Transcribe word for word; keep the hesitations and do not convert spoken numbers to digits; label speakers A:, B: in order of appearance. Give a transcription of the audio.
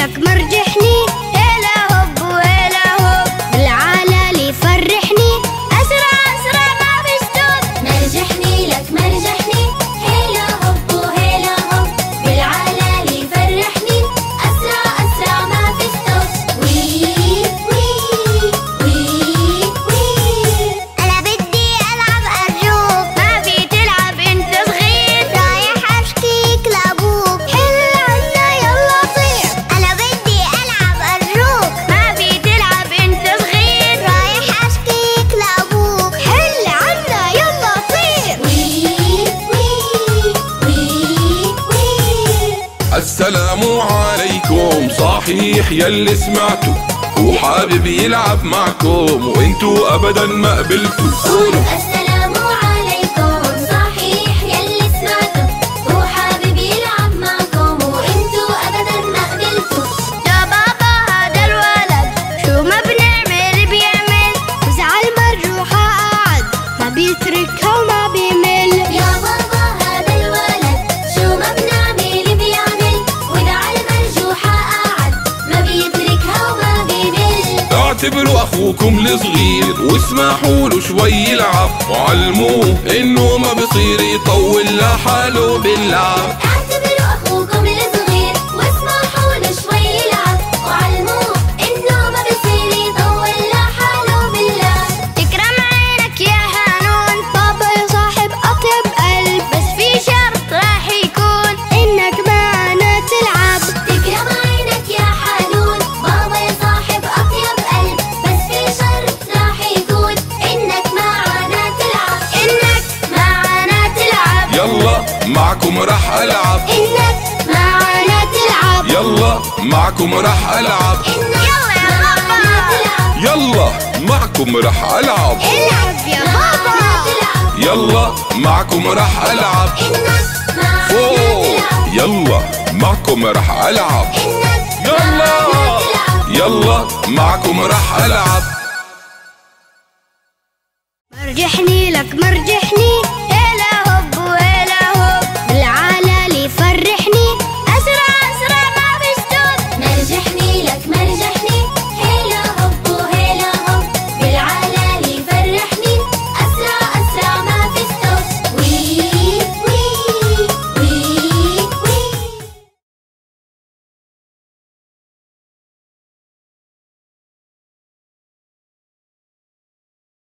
A: لك مرجحني، هلا هوب وهلا هوب بالعلالي فرحني، أسرع أسرع ما في ستوب. مرجحني لك مرجحني، هلا هوب وهلا هوب بالعلالي فرحني، أسرع أسرع ما في ستوب. وي وي وي وي أنا بدي ألعب أرجوك، ما في تلعب أنت صغير، رايح أشكيك لأبوك، حل عنا يلا طير. أنا بدي ألعب أرجوك، ما في تلعب أنت صغير، رايح أشكيك لأبوك، حل عنا يلا طير. وي وي وي وي
B: السلام عليكم، صحيح يلي سمعتوا، هو حابب يلعب معكم وانتو ابدا ما قبلتوا.
A: قولوا السلام عليكم، صحيح يلي سمعتوا، هو حابب يلعب معكم وانتو ابدا ما قبلتوا. يا بابا هذا الولد شو ما بنعمل بيعمل، وزعل مرجوحة قاعد ما بيتركها وما بيمل. يا بابا هذا الولد شو ما بنعمل بيعمل، وزعل مرجوحة قاعد ما بيتركها وما بيمل.
B: اعتبروا اخوكم الصغير واسمحوا له شوي يلعب، وعلموه انه ما بصير يطول لحاله باللعب.
A: اعتبروا اخوكم الصغير واسمحوا له شوي يلعب، وعلموه انه ما بصير يطول لحاله باللعب. تكرم عينك يا حنون، بابا يا صاحب اطيب قلب، بس في شرط راح يكون انك معنا تلعب. تكرم عينك يا حنون، بابا يا صاحب اطيب قلب، بس في شرط راح يكون انك معنا تلعب، انك معنا تلعب.
B: يلا معكم رح العب،
A: إنك معنا تلعب.
B: يلا معكم رح العب،
A: يلا يا بابا
B: يلا معكم رح العب،
A: العب يا بابا.
B: يلا معكم رح العب،
A: إنك معنا
B: فوق،
A: تلعب.
B: يلا معكم رح العب،
A: إنك
B: يلا
A: معنا تلعب.
B: يلا معكم رح العب.
A: مرجحني لك مرجحني،